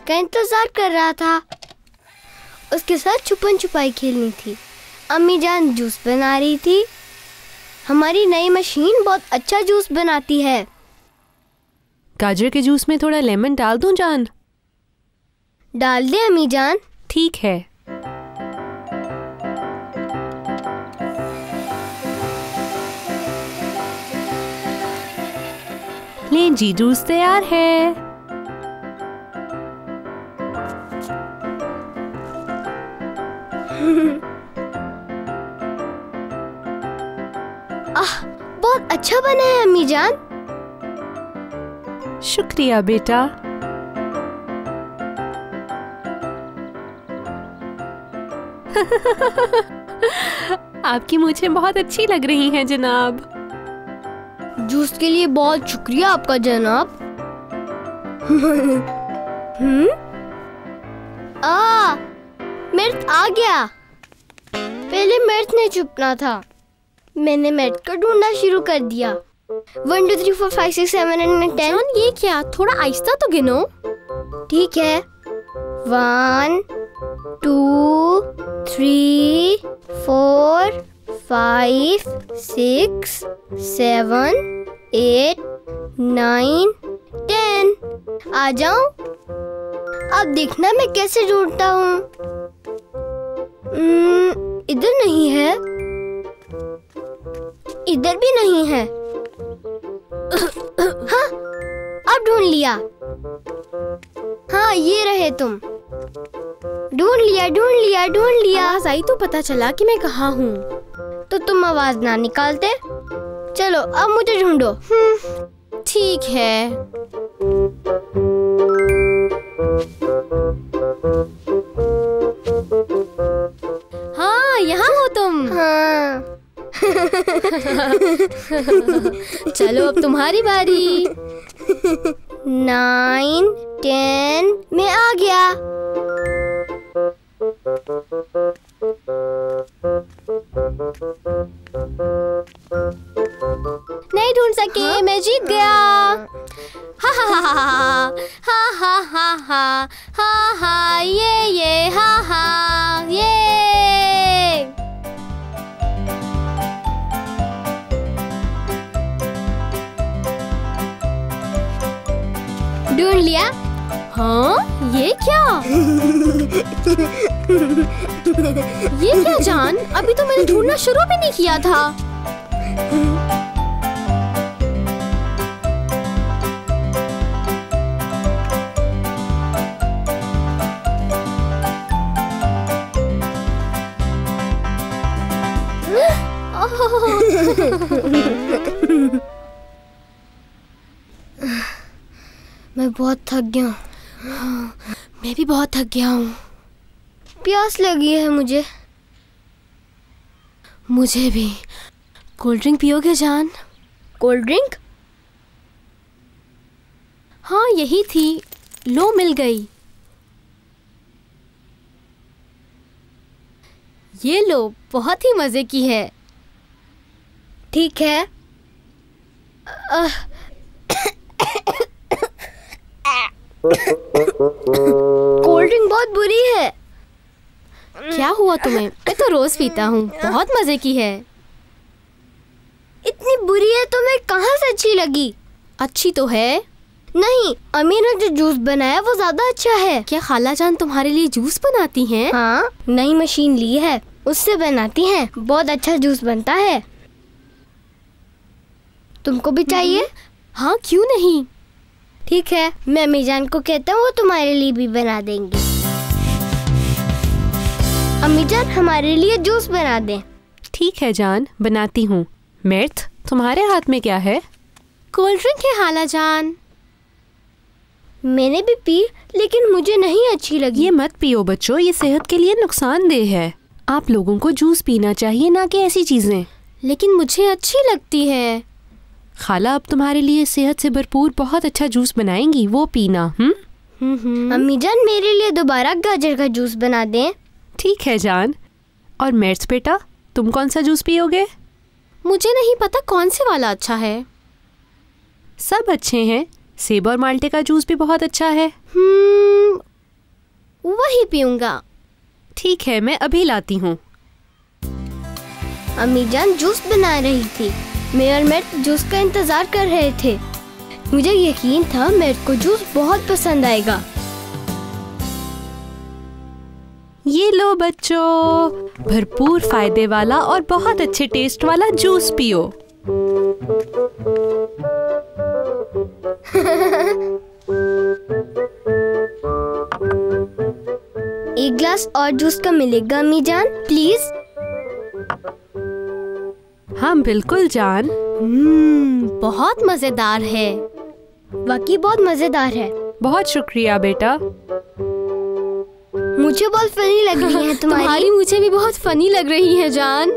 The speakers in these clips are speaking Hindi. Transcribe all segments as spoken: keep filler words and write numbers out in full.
का इंतजार कर रहा था। उसके साथ छुपन छुपाई खेलनी थी। अम्मी जान जूस बना रही थी। हमारी नई मशीन बहुत अच्छा जूस बनाती है। गाजर के जूस में थोड़ा लेमन डाल दूं जान? डाल दे अम्मी जान। ठीक है। लें जी, जूस तैयार है। आह, बहुत अच्छा बना है अम्मी जान। शुक्रिया बेटा। आपकी मूंछें बहुत अच्छी लग रही हैं जनाब। जूस के लिए बहुत शुक्रिया आपका जनाब। हम्म? आ, मिर्च आ गया। पहले मिर्च ने छुपना था। मैंने मिर्च को ढूंढना शुरू कर दिया। One two three four five six seven and ten. ये क्या? थोड़ा आहिस्ता तो गिनो। ठीक है। One two three four five six seven eight nine ten. आ जाऊं? अब देखना मैं कैसे ढूंढता हूँ। इधर नहीं है, इधर भी नहीं है। हाँ, अब ढूंढ लिया। हाँ, ये रहे तुम। ढूंढ लिया ढूंढ लिया ढूंढ लिया। आवाज आई तो पता चला कि मैं कहाँ हूँ। तो तुम आवाज ना निकालते। चलो अब मुझे ढूंढो। ठीक है। हाँ, यहाँ हो तुम। हाँ। चलो अब तुम्हारी बारी। नाइन टेन में आ गया। नहीं ढूंढ सके। हाँ? मैं जीत गया। हा हा हा हा हा हा हा हा हा हा ये ये हा हा ये। ढूंढ लिया। हाँ, ये क्या? ये क्या जान? अभी तो मैंने ढूंढना शुरू भी नहीं किया था। मैं बहुत थक गया। मैं भी बहुत थक गया हूँ। प्यास लगी है मुझे। मुझे भी। कोल्ड ड्रिंक पियोगे जान? Cold drink? हाँ, यही थी। लो, मिल गई। ये लो, बहुत ही मजे की है। ठीक है। कोल्ड ड्रिंक बहुत बुरी है। क्या हुआ तुम्हें? मैं तो रोज पीता हूँ। बहुत मजे की है। इतनी बुरी है तो मैं कहाँ से अच्छी लगी? अच्छी तो है। नहीं, अम्मी ने जो जूस बनाया वो ज्यादा अच्छा है। क्या खाला जान तुम्हारे लिए जूस बनाती हैं? हाँ, नई मशीन ली है, उससे बनाती हैं। बहुत अच्छा जूस बनता है। तुमको भी चाहिए? हाँ, क्यों नहीं। ठीक है, मैं अम्मी जान को कहता हूँ, वो तुम्हारे लिए भी बना देंगी। अम्मी जान, हमारे लिए जूस बना दें। ठीक है जान, बनाती हूँ। मिर्च, तुम्हारे हाथ में क्या है? कोल्ड ड्रिंक है खाला जान। मैंने भी पी, लेकिन मुझे नहीं अच्छी लगी। ये मत पियो बच्चों, ये सेहत के लिए नुकसानदेह है। आप लोगों को जूस पीना चाहिए, ना कि ऐसी चीजें। लेकिन मुझे अच्छी लगती है। खाला अब तुम्हारे लिए सेहत से भरपूर बहुत अच्छा जूस बनाएंगी, वो पीना। हम्म अम्मी जान, मेरे लिए दोबारा गाजर का जूस बना दें। ठीक है जान। और मिर्च बेटा, तुम कौन सा जूस पियोगे? मुझे नहीं पता कौन से वाला अच्छा है। सब अच्छे हैं। सेब और माल्टे का जूस भी बहुत अच्छा है। हम्म, वही पीऊंगा। ठीक है, मैं अभी लाती हूँ। अम्मी जान जूस बना रही थी। मैं और मिर्च जूस का इंतजार कर रहे थे। मुझे यकीन था मिर्च को जूस बहुत पसंद आएगा। ये लो बच्चों, भरपूर फायदे वाला और बहुत अच्छे टेस्ट वाला जूस पियो। एक गिलास और जूस का मिलेगा अम्मी जान, प्लीज? हाँ बिल्कुल जान। हम्म, बहुत मजेदार है। वाकई बहुत मजेदार है। बहुत शुक्रिया बेटा। मुझे बहुत फनी लग रही है तुम्हारी। तुम्हारी मुझे भी बहुत फनी लग रही है जान।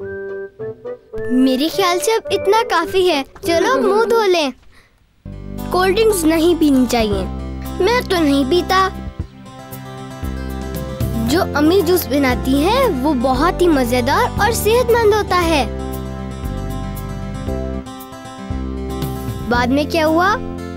मेरे ख्याल से अब इतना काफी है। चलो मुंह धो लें। कोल्ड ड्रिंक्स नहीं पीनी चाहिए। मैं तो नहीं पीता। जो अम्मी जूस बनाती है वो बहुत ही मजेदार और सेहतमंद होता है। बाद में क्या हुआ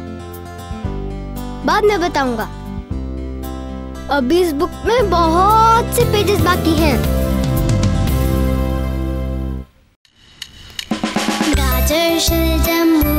बाद में बताऊंगा। अभी इस बुक में बहुत से पेजेस बाकी हैं। गाजर शलजम